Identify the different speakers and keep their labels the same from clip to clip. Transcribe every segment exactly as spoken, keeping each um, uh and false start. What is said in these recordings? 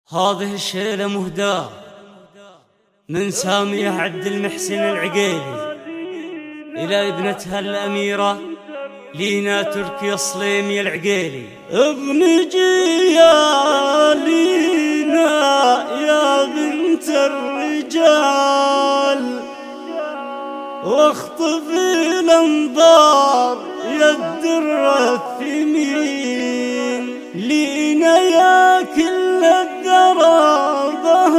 Speaker 1: هذه الشيلة مهداة من سامية عبد المحسن العقيلي إلى ابنتها الأميرة لينا تركي الصليمي العقيلي. ابنجي يا لينا يا بنت الرجال واخطفي الانظار يا الدر الثمين. لينا يا كل الدرابة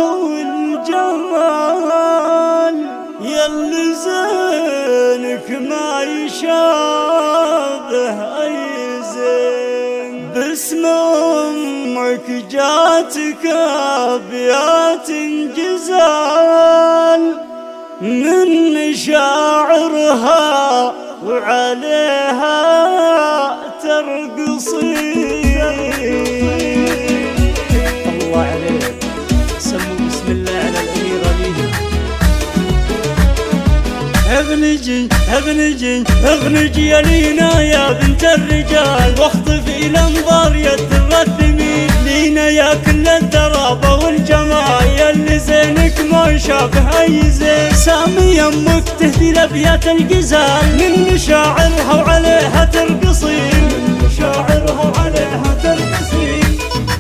Speaker 1: والجمال ياللي زينك ما يشابه أي زين. باسم أمك جاتك أبيات جزال من مشاعرها وعليها ترقصين. الله عليك سموا بسم الله على الأميرة لينا. ابنجي ابنجي ابنجي يا لينا يا بنت الرجال واخطفي الانظار يا الدر الثمين. لينا يا كل الدرابة والجمال ياللي زينك ما يشابه اي زين. سامي امك تهدي لابيات الجزال من مشاعرها وعليها ترقصين. من مشاعرها وعليها ترقصين.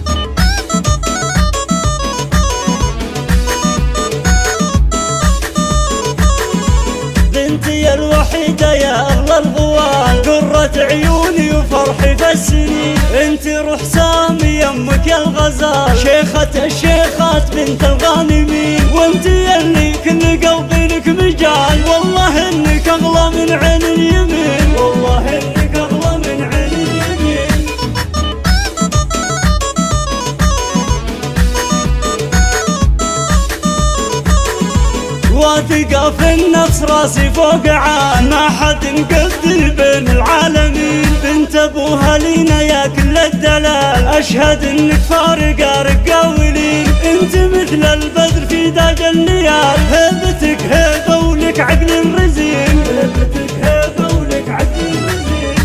Speaker 1: بنتي الوحيدة يا أغلى الغوال قرة عيوني وفرحي بالسنين. انت روح سامي يمك يا الغزال شيخة الشيخات بنت الغانمين. وانت يلي كل قلبي لك مجال والله انك اغلى من عين اليمين. والله انك اغلى من عين اليمين. واثقة في النفس راسي فوق عال ما حد مقدر بين العالمين. بنت ابوها لينا يا كل الدلال اشهد انك فارقة رقاولين. انت مثل البدر في داج الليال هيبتك هيبة ولك عقل رزين. هيبتك هيبة ولك عقل رزين.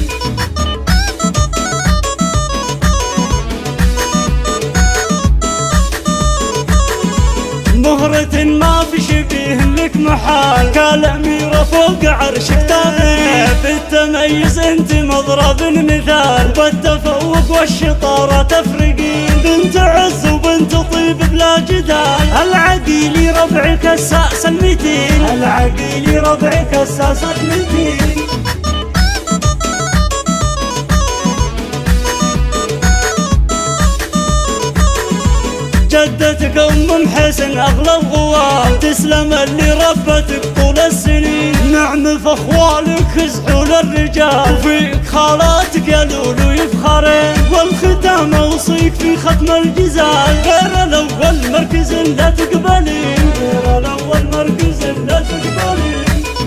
Speaker 1: مهرة ما في شبيه لك محال كالأميرة فوق عرشك طاغي. بالتميز انت مضرب مثال بالتفوق والشطارة تفرقين. بنت عز وبنت طيب بلا جدال العقيلي ربعك الساس المتين. العقيلي ربعك الساس المتين. جدتك ام محسن اغلى الغوال تسلم اللي ربتك طول السنين. نعم في اخوالك خزعول الرجال وفيك خالاتك يا لولو يفخرين. والختام اوصيك في ختم الجزال غير الاول مركز لا تقبلين. غير الاول مركز لا تقبلين.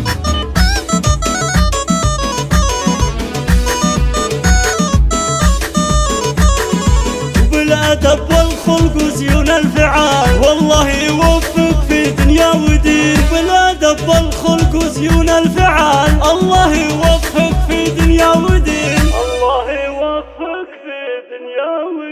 Speaker 1: وبالادب والخلق وزيون الفعال والله يوفق في دنيا ودين. بالادب والخلق وزيون الفعال الله يوفق في دنيا ودين. الله يوفق في دنيا ودين.